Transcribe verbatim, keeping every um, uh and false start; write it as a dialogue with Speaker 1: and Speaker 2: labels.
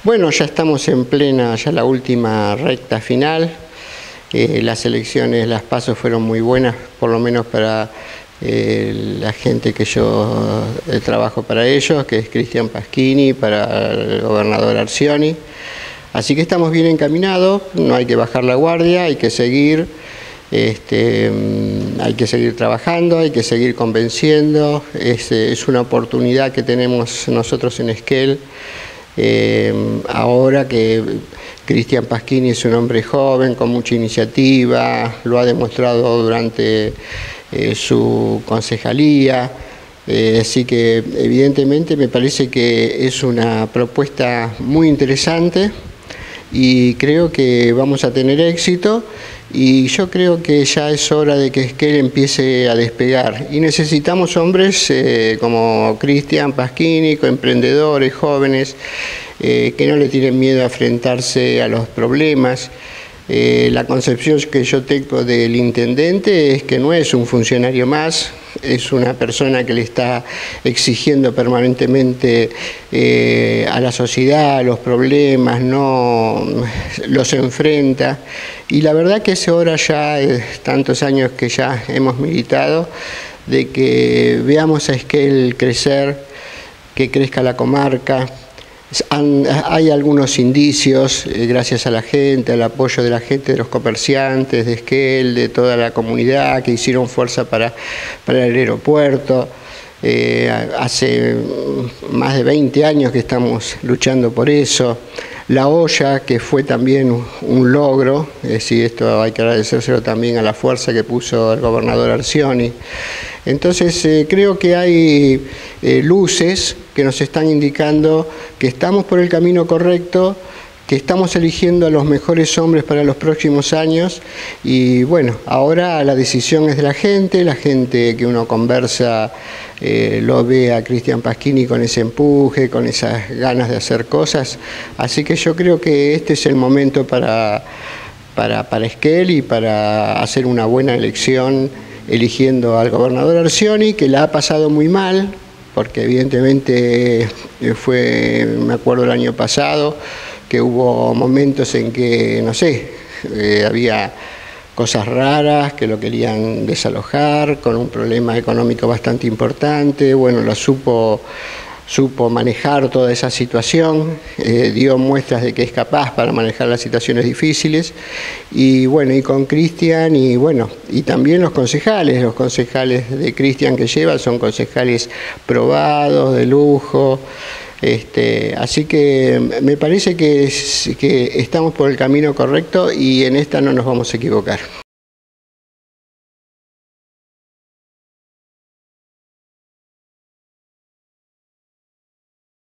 Speaker 1: Bueno, ya estamos en plena, ya la última recta final. Eh, las elecciones, las PASO fueron muy buenas, por lo menos para eh, la gente que yo eh, trabajo para ellos, que es Cristian Pasquini, para el gobernador Arcioni. Así que estamos bien encaminados, no hay que bajar la guardia, hay que seguir, este, hay que seguir trabajando, hay que seguir convenciendo. Es, es una oportunidad que tenemos nosotros en Esquel. Eh, ahora que Cristian Pasquini es un hombre joven, con mucha iniciativa, lo ha demostrado durante eh, su concejalía, eh, así que evidentemente me parece que es una propuesta muy interesante y creo que vamos a tener éxito. Y yo creo que ya es hora de que Esquel empiece a despegar. Y necesitamos hombres eh, como Cristian Pasquini, emprendedores, jóvenes, eh, que no le tienen miedo a enfrentarse a los problemas. Eh, la concepción que yo tengo del intendente es que no es un funcionario más, es una persona que le está exigiendo permanentemente eh, a la sociedad los problemas, no los enfrenta. Y la verdad que es hora ya, de tantos años que ya hemos militado, de que veamos a Esquel crecer, que crezca la comarca. Han, hay algunos indicios, eh, gracias a la gente, al apoyo de la gente, de los comerciantes, de Esquel, de toda la comunidad, que hicieron fuerza para, para el aeropuerto. Eh, hace más de veinte años que estamos luchando por eso. La olla, que fue también un logro, es decir, esto hay que agradecérselo también a la fuerza que puso el gobernador Arcioni. Entonces eh, creo que hay eh, luces que nos están indicando que estamos por el camino correcto, que estamos eligiendo a los mejores hombres para los próximos años y bueno, ahora la decisión es de la gente, la gente que uno conversa eh, lo ve a Cristian Pasquini con ese empuje, con esas ganas de hacer cosas, así que yo creo que este es el momento para, para, para Esquel y para hacer una buena elección eligiendo al gobernador Arcioni, que la ha pasado muy mal, porque evidentemente fue, me acuerdo el año pasado, que hubo momentos en que, no sé, eh, había cosas raras, que lo querían desalojar, con un problema económico bastante importante. Bueno, lo supo, supo manejar toda esa situación, eh, dio muestras de que es capaz para manejar las situaciones difíciles. Y bueno, y con Cristian, y bueno, y también los concejales, los concejales de Cristian que lleva son concejales probados, de lujo. Este, así que me parece que, que estamos por el camino correcto y en esta no nos vamos a equivocar.